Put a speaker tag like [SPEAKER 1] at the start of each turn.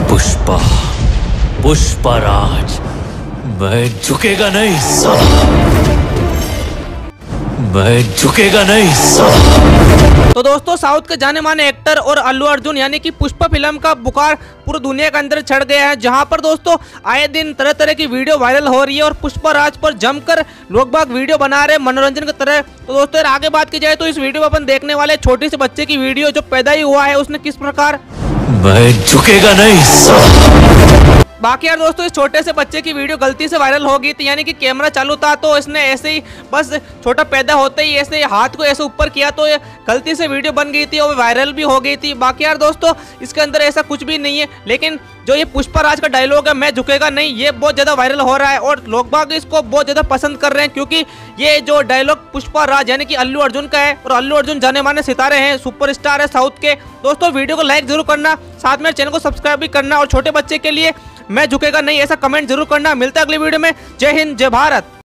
[SPEAKER 1] पुष्पा, पुष्पराज, मैं झुकेगा नहीं साला, मैं झुकेगा नहीं साला।
[SPEAKER 2] तो दोस्तों, साउथ के जाने माने एक्टर और अल्लू अर्जुन यानी कि पुष्पा फिल्म का बुखार पूरी दुनिया के अंदर चढ़ गया है, जहां पर दोस्तों आए दिन तरह तरह की वीडियो वायरल हो रही है और पुष्पा राज पर जमकर लोग बाग वीडियो बना रहे हैं मनोरंजन की तरह। तो दोस्तों आगे बात की जाए तो इस वीडियो में अपन देखने वाले छोटे से बच्चे की वीडियो जो पैदा ही हुआ है उसने किस प्रकार
[SPEAKER 1] मैं झुकेगा नहीं साला।
[SPEAKER 2] बाकी यार दोस्तों, इस छोटे से बच्चे की वीडियो गलती से वायरल हो गई थी, यानी कि कैमरा चालू था तो इसने ऐसे ही बस छोटा पैदा होते ही ऐसे हाथ को ऐसे ऊपर किया तो ये गलती से वीडियो बन गई थी और वायरल भी हो गई थी। बाकी यार दोस्तों, इसके अंदर ऐसा कुछ भी नहीं है, लेकिन जो ये पुष्पा राज का डायलॉग है मैं झुकेगा नहीं, ये बहुत ज्यादा वायरल हो रहा है और लोग बाग इसको बहुत ज्यादा पसंद कर रहे हैं, क्योंकि ये जो डायलॉग पुष्पा राज यानी कि अल्लू अर्जुन का है और अल्लू अर्जुन जाने माने सितारे हैं, सुपरस्टार है साउथ के। दोस्तों वीडियो को लाइक जरूर करना, साथ में चैनल को सब्सक्राइब भी करना और छोटे बच्चे के लिए मैं झुकेगा नहीं ऐसा कमेंट जरूर करना। मिलता है अगली वीडियो में। जय हिंद, जय भारत।